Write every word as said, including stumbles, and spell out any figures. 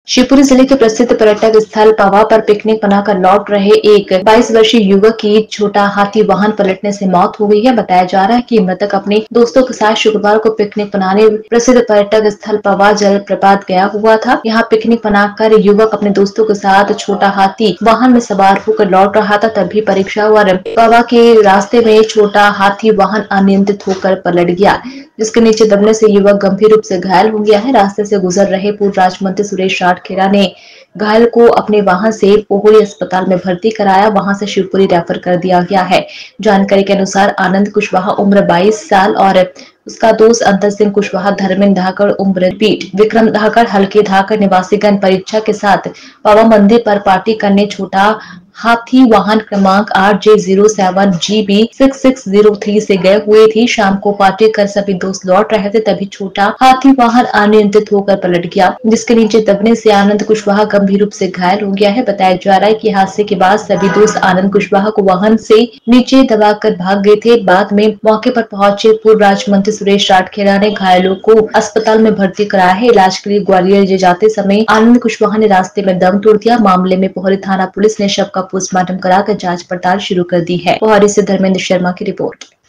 शिवपुरी जिले के प्रसिद्ध पर्यटक स्थल पवा पर पिकनिक मनाकर लौट रहे एक बाईस वर्षीय युवक की छोटा हाथी वाहन पलटने से मौत हो गई है। बताया जा रहा है कि मृतक अपने दोस्तों के साथ शुक्रवार को पिकनिक मनाने प्रसिद्ध पर्यटक स्थल पवा जलप्रपात गया हुआ था। यहाँ पिकनिक मनाकर युवक अपने दोस्तों के साथ छोटा हाथी वाहन में सवार होकर लौट रहा था, तभी परीक्षा और पवा के रास्ते में छोटा हाथी वाहन अनियंत्रित होकर पलट गया, जिसके नीचे दबने से युवक गंभीर रूप से घायल हो गया है। रास्ते से गुजर रहे पूर्व राज्य मंत्री सुरेश राठखेड़ा ने घायल को अपने वाहन से पोहरी अस्पताल में भर्ती कराया, वहां से शिवपुरी रेफर कर दिया गया है। जानकारी के अनुसार आनंद कुशवाहा उम्र बाईस साल और उसका दोस्त अंतर सिंह कुशवाहा, धर्मेंद्र धाकड़ उम्र बीट, विक्रम धाकड़ हल्के धाकड़ निवासीगण परीक्षा के साथ पवा मंदिर पर पार्टी करने छोटा हाथी वाहन क्रमांक R J zero seven G B six six zero three से गए हुए थे। शाम को पार्टी कर सभी दोस्त लौट रहे थे, तभी छोटा हाथी वाहन अनियंत्रित होकर पलट गया, जिसके नीचे दबने से आनंद कुशवाहा गंभीर रूप से घायल हो गया है। बताया जा रहा है कि हादसे के बाद सभी दोस्त आनंद कुशवाहा को वाहन से नीचे दबाकर भाग गए थे। बाद में मौके पर पहुंचे पूर्व राज्य मंत्री सुरेश राठखेड़ा ने घायलों को अस्पताल में भर्ती कराया है। इलाज के लिए ग्वालियर ले जाते समय आनंद कुशवाहा ने रास्ते में दम तोड़ दिया। मामले में पोहरी थाना पुलिस ने शव का पोस्टमार्टम कराकर जांच पड़ताल शुरू कर दी है। पोहरी से धर्मेंद्र शर्मा की रिपोर्ट।